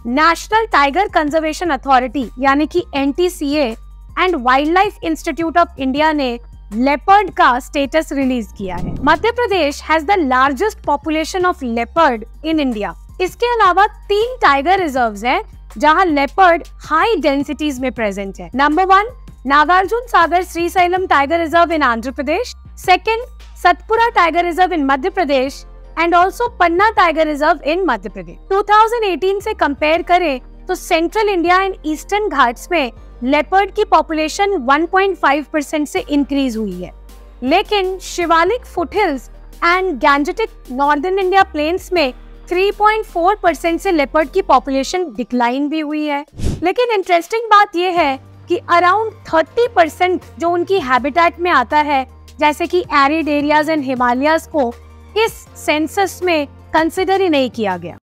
National tiger conservation authority यानी कि NTCA and wildlife institute of India ने leopard का स्टेटस रिलीज किया है। Madhya Pradesh has the largest population of leopard in India. इसके अलावा 3 टाइगर रिजर्व्स हैं जहां लेपर्ड हाई डेंसिटीज में प्रेजेंट है। Number 1 Nagarjuna Sagar Srisailam tiger reserve in Andhra Pradesh, second Satpura tiger reserve in Madhya Pradesh and also Panna tiger reserve in Madhya Pradesh. 2018 से कंपेयर करें तो central India and eastern Ghats में लेपर्ड की पॉपुलेशन 1.5% से इंक्रीज हुई है, लेकिन Shivalik foothills and Gangetic northern India plains में 3.4% से लेपर्ड की पॉपुलेशन डिक्लाइन भी हुई है। लेकिन इंटरेस्टिंग बात यह है कि अराउंड 30% जो उनकी हैबिटेट में आता है, जैसे कि एरिड एरियाज एंड हिमालयाज को इस सेंसस में कंसिडर ही नहीं किया गया।